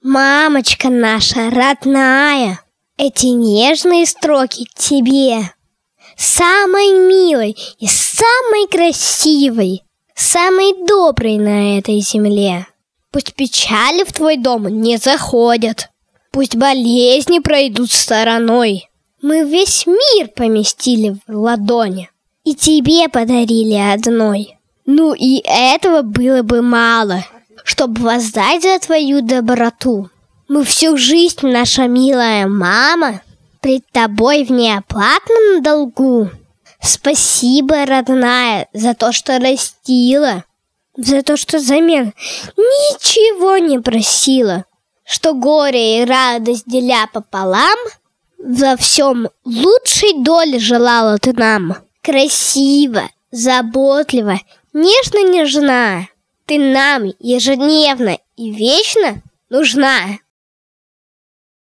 Мамочка наша родная, эти нежные строки тебе, самой милой и самой красивой, самой доброй на этой земле. Пусть печали в твой дом не заходят, пусть болезни пройдут стороной. Мы весь мир поместили в ладони и тебе подарили одной. Ну и этого было бы мало, чтобы воздать за твою доброту. Мы всю жизнь, наша милая мама, пред тобой в неоплатном долгу. Спасибо, родная, за то, что растила, за то, что взамен ничего не просила, что горе и радость деля пополам, во всем лучшей доли желала ты нам. Красиво, заботливо, нежно-нежна, ты нам ежедневно и вечно нужна.